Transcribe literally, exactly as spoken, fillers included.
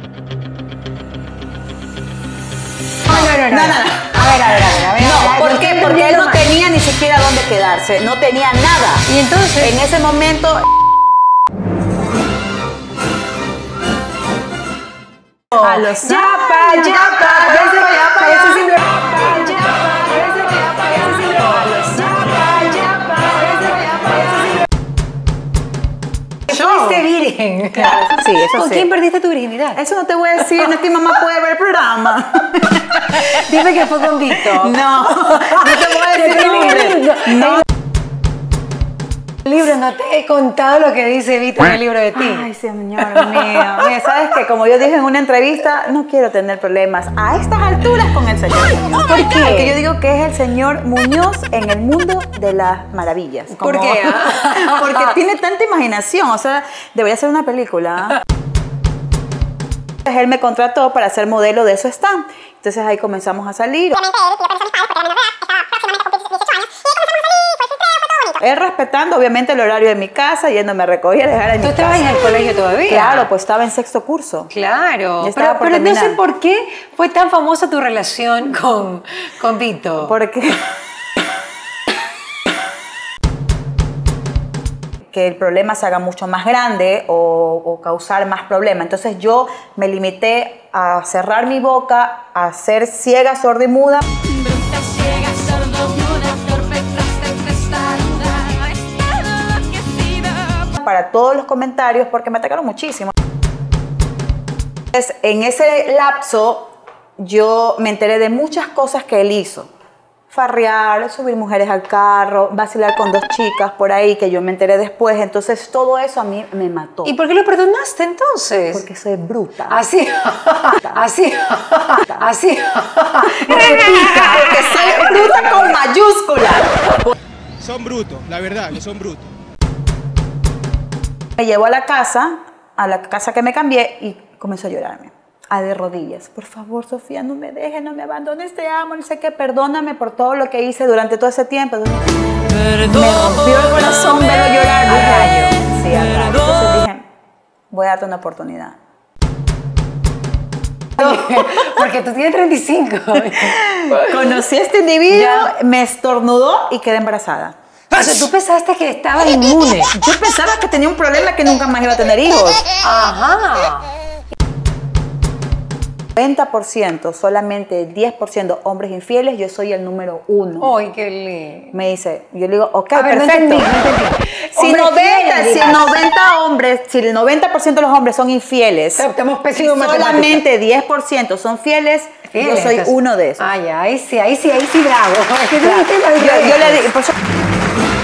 No, no, no. A ver, a ver, a ver. A ver no, a ver, ¿por qué? Porque él no tenía ni siquiera dónde quedarse, no tenía nada. Y entonces, en ese momento... a los yapa, yapa, parece que parece simple. Fuiste virgen. Claro, sí, eso ¿Con sí. quién perdiste tu virginidad? Eso no te voy a decir, no es que mi mamá puede ver el programa. Dime que fue con Vito. No, no te voy a decir el nombre. No. El libro, no te he contado lo que dice Vito en el libro de ti. Ay, señor mío. Mira, ¿sabes qué? Como yo dije en una entrevista, no quiero tener problemas a estas alturas con el señor Muñoz. ¿Por qué? Porque yo digo que es el señor Muñoz en el mundo de las maravillas. Como, ¿Por qué? Porque tiene tanta imaginación. O sea, debería ser una película. Él me contrató para ser modelo de su stand. Entonces ahí comenzamos a salir. Él respetando obviamente el horario de mi casa, yéndome a recoger y dejar en mi ¿Tú estabas casa. en el colegio todavía? Claro, pues estaba en sexto curso. Claro, Ya estaba pero, por pero no sé terminar. por qué fue tan famosa tu relación con, con Vito. Porque que el problema se haga mucho más grande o, o causar más problema. Entonces yo me limité a cerrar mi boca, a ser ciega, sorda y muda. Bruta, ciega, sordomuda, torpe, traste, testaruda, estado enloquecida. Para todos los comentarios porque me atacaron muchísimo. Entonces, en ese lapso yo me enteré de muchas cosas que él hizo. Farrear, subir mujeres al carro, vacilar con dos chicas por ahí que yo me enteré después. Entonces todo eso a mí me mató. ¿Y por qué lo perdonaste entonces? Porque soy bruta. Así, así, así. Porque soy bruta con mayúscula. Son brutos, la verdad, que son brutos. Me llevó a la casa, a la casa que me cambié y comenzó a llorarme. A de rodillas. Por favor, Sofía, no me dejes, no me abandones, te amo, no sé qué, perdóname por todo lo que hice durante todo ese tiempo. Me rompió el corazón verlo llorar. A rayo. Sí, a rayo. Entonces dije, voy a darte una oportunidad. Porque tú tienes treinta y cinco. Conocí a este individuo, Ya. me estornudó y quedé embarazada. O sea, tú pensaste que estabas inmune. Yo pensaba que tenía un problema que nunca más iba a tener hijos. Ajá. noventa por ciento, solamente diez por ciento hombres infieles, yo soy el número uno. Ay, qué lindo. Me dice, yo le digo, ok, A ver, no perfecto. entendí, no entendí. Si Hombres noventa, fieles, si digas. noventa hombres, si el noventa por ciento de los hombres son infieles, Estamos y pésimos en matemáticas. solamente diez por ciento son fieles, Fieles, yo soy entonces. uno de esos. Ay, ahí sí, ahí sí, ahí sí, bravo. Es que Claro. tú no te lo yo, yo le crees. digo, por eso-